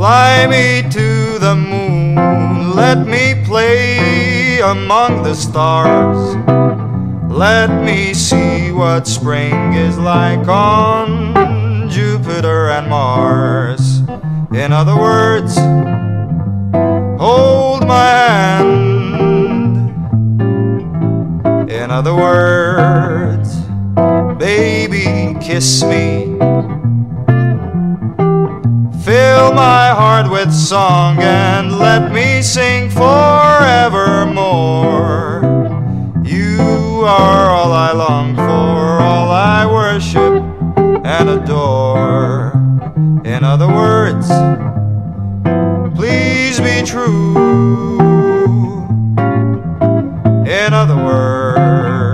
Fly me to the moon, let me play among the stars. Let me see what spring is like on Jupiter and Mars. In other words, hold my hand. In other words, baby, kiss me. Fill my heart with song and let me sing forevermore. You are all I long for, all I worship and adore. In other words, please be true. In other words,